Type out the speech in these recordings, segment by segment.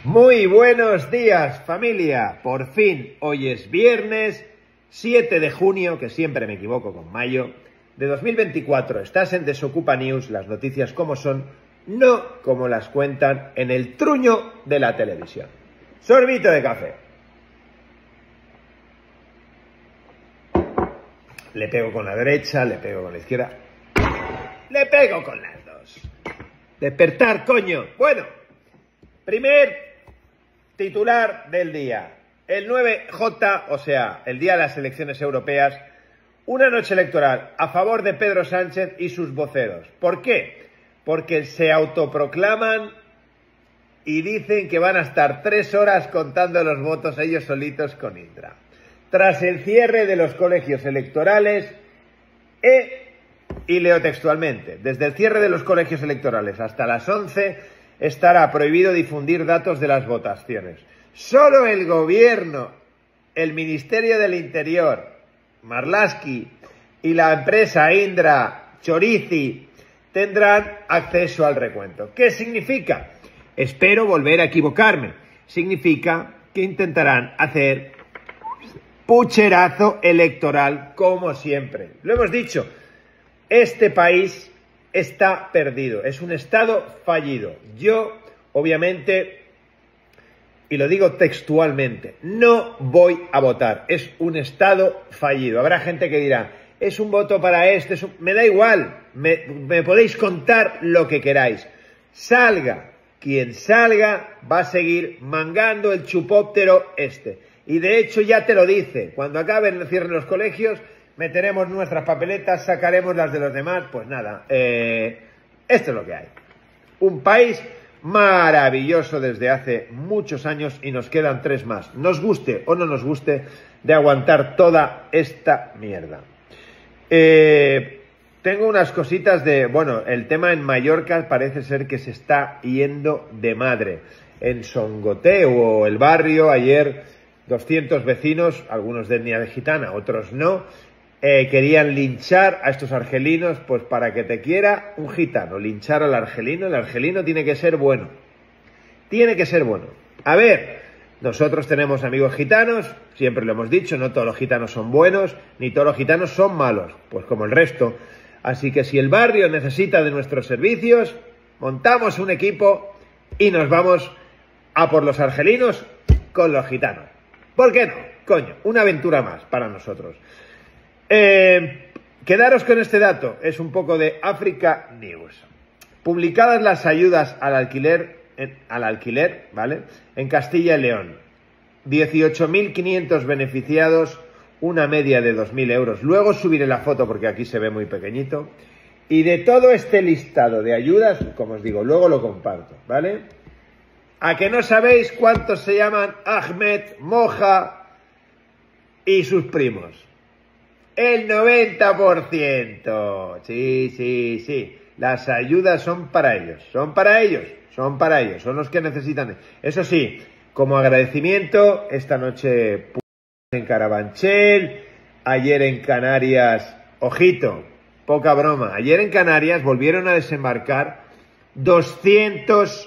Muy buenos días, familia. Por fin, hoy es viernes 7 de junio, que siempre me equivoco con mayo, de 2024. Estás en Desocupa News, las noticias como son, no como las cuentan en el truño de la televisión. Sorbito de café. Le pego con la derecha, le pego con la izquierda. Le pego con las dos. Despertar, coño. Bueno, primer titular del día. El 9J, o sea, el día de las elecciones europeas, una noche electoral a favor de Pedro Sánchez y sus voceros. ¿Por qué? Porque se autoproclaman y dicen que van a estar 3 horas contando los votos ellos solitos con Indra. Tras el cierre de los colegios electorales, y leo textualmente, desde el cierre de los colegios electorales hasta las 11 estará prohibido difundir datos de las votaciones. Solo el gobierno, el Ministerio del Interior, Marlaski y la empresa Indra Chorici tendrán acceso al recuento. ¿Qué significa? Espero volver a equivocarme. Significa que intentarán hacer pucherazo electoral como siempre. Lo hemos dicho, este país está perdido, es un estado fallido. Yo, obviamente, y lo digo textualmente, no voy a votar, es un estado fallido. Habrá gente que dirá, es un voto para este, me da igual, me podéis contar lo que queráis. Salga, quien salga va a seguir mangando el chupóptero este. Y de hecho ya te lo dice, cuando acaben, cierren los colegios, meteremos nuestras papeletas, sacaremos las de los demás, pues nada, esto es lo que hay. Un país maravilloso desde hace muchos años y nos quedan 3 más, nos guste o no nos guste, de aguantar toda esta mierda. Tengo unas cositas de, bueno, el tema en Mallorca parece ser que se está yendo de madre. En Songoteu, el barrio, ayer 200 vecinos, algunos de etnia gitana, otros no, querían linchar a estos argelinos, pues para que te quiera un gitano, linchar al argelino. El argelino tiene que ser bueno, tiene que ser bueno. A ver, nosotros tenemos amigos gitanos, siempre lo hemos dicho, no todos los gitanos son buenos, ni todos los gitanos son malos, pues como el resto. Así que si el barrio necesita de nuestros servicios, montamos un equipo y nos vamos a por los argelinos con los gitanos. ¿Por qué no? Coño, una aventura más para nosotros. Quedaros con este dato, es un poco de Africa News. Publicadas las ayudas al alquiler, ¿vale? En Castilla y León. 18.500 beneficiados, una media de 2.000 euros. Luego subiré la foto porque aquí se ve muy pequeñito. Y de todo este listado de ayudas, como os digo, luego lo comparto, ¿vale? ¿A que no sabéis cuántos se llaman Ahmed, Moja y sus primos? El 90%. Sí. Las ayudas son para ellos, son los que necesitan. Eso sí, como agradecimiento, esta noche en Carabanchel, ayer en Canarias, ojito, poca broma, ayer en Canarias volvieron a desembarcar 200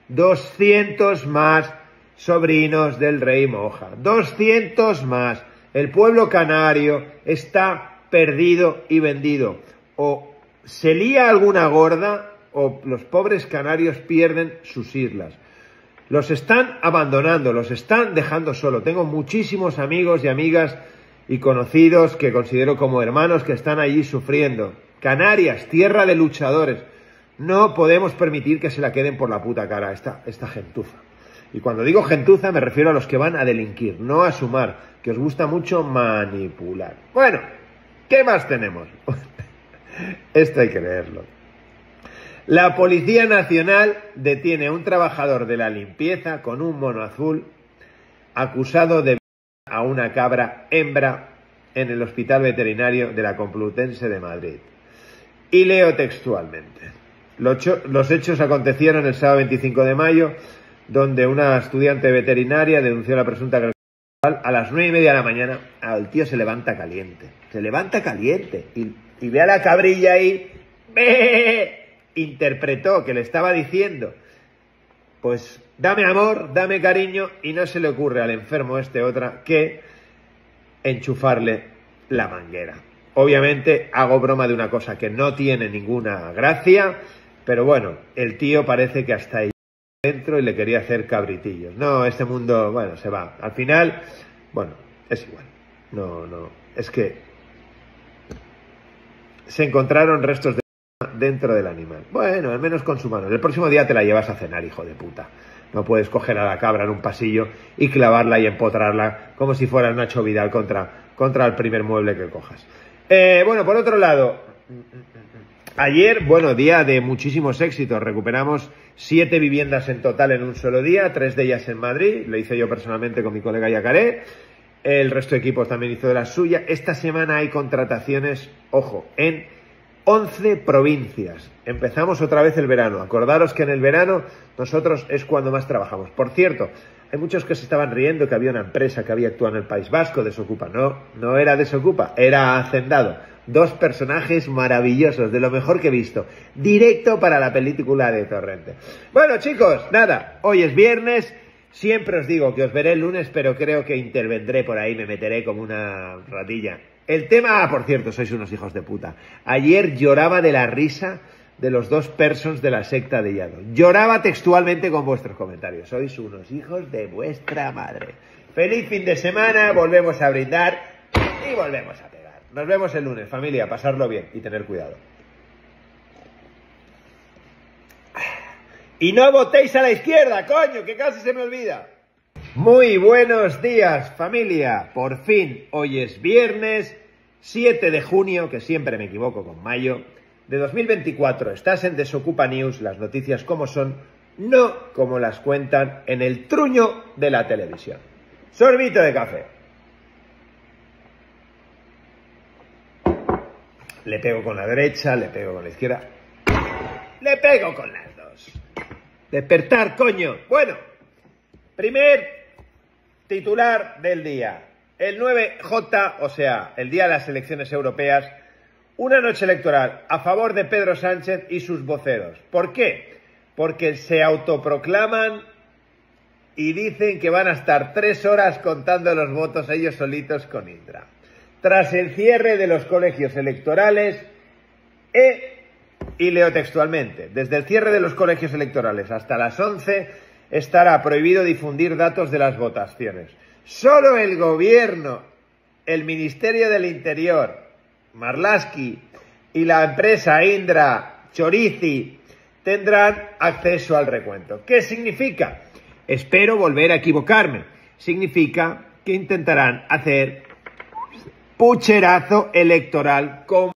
más sobrinos del rey Moja. 200 más. El pueblo canario está perdido y vendido. O se lía alguna gorda o los pobres canarios pierden sus islas. Los están abandonando, los están dejando solo. Tengo muchísimos amigos y amigas y conocidos que considero como hermanos que están allí sufriendo. Canarias, tierra de luchadores. No podemos permitir que se la queden por la puta cara esta gentuza. Y cuando digo gentuza me refiero a los que van a delinquir, no a sumar, que os gusta mucho manipular. Bueno, ¿qué más tenemos? Esto hay que leerlo. La Policía Nacional detiene a un trabajador de la limpieza con un mono azul acusado de violar a una cabra hembra en el Hospital Veterinario de la Complutense de Madrid. Y leo textualmente. Los hechos acontecieron el sábado 25 de mayo, donde una estudiante veterinaria denunció la presunta agresión sexual a las 9:30 de la mañana. El tío se levanta caliente y ve a la cabrilla ahí, interpretó que le estaba diciendo, pues Dame amor, dame cariño, y no se le ocurre al enfermo este otra que enchufarle la manguera. Obviamente hago broma de una cosa que no tiene ninguna gracia, pero bueno, el tío parece que hasta ahí dentro y le quería hacer cabritillos. No, este mundo, bueno, se va. Al final, bueno, es igual. No, es que se encontraron restos de dentro del animal. Bueno, al menos con su mano. El próximo día te la llevas a cenar, hijo de puta. No puedes coger a la cabra en un pasillo y clavarla y empotrarla como si fuera Nacho Vidal contra el primer mueble que cojas. Bueno, por otro lado, ayer, bueno, día de muchísimos éxitos. Recuperamos 7 viviendas en total en un solo día, 3 de ellas en Madrid. Lo hice yo personalmente con mi colega Yacaré. El resto de equipos también hizo de la suya. Esta semana hay contrataciones, ojo, en 11 provincias. Empezamos otra vez el verano. Acordaros que en el verano nosotros es cuando más trabajamos. Por cierto, hay muchos que se estaban riendo que había una empresa que había actuado en el País Vasco, Desocupa. No era Desocupa, era Hacendado. 2 personajes maravillosos, de lo mejor que he visto. Directo para la película de Torrente. Bueno, chicos, nada, hoy es viernes. Siempre os digo que os veré el lunes, pero creo que intervendré por ahí, me meteré como una ratilla. El tema, por cierto, sois unos hijos de puta. Ayer lloraba de la risa de los 2 persons de la secta de Yado. Lloraba textualmente con vuestros comentarios. Sois unos hijos de vuestra madre. Feliz fin de semana, volvemos a brindar y volvemos a pegar. Nos vemos el lunes, familia, pasarlo bien y tener cuidado. Y no votéis a la izquierda, coño, que casi se me olvida. Muy buenos días, familia. Por fin, hoy es viernes 7 de junio, que siempre me equivoco con mayo, de 2024. Estás en Desocupa News, las noticias como son, no como las cuentan en el truño de la televisión. Sorbito de café. Le pego con la derecha, le pego con la izquierda. Le pego con las dos. Despertar, coño. Bueno, primer titular del día. El 9J, o sea, el día de las elecciones europeas, una noche electoral a favor de Pedro Sánchez y sus voceros. ¿Por qué? Porque se autoproclaman y dicen que van a estar 3 horas contando los votos ellos solitos con Indra. Tras el cierre de los colegios electorales, y leo textualmente, desde el cierre de los colegios electorales hasta las 11 estará prohibido difundir datos de las votaciones. Solo el gobierno, el Ministerio del Interior, Marlaski y la empresa Indra Chorici tendrán acceso al recuento. ¿Qué significa? Espero volver a equivocarme. Significa que intentarán hacer pucherazo electoral con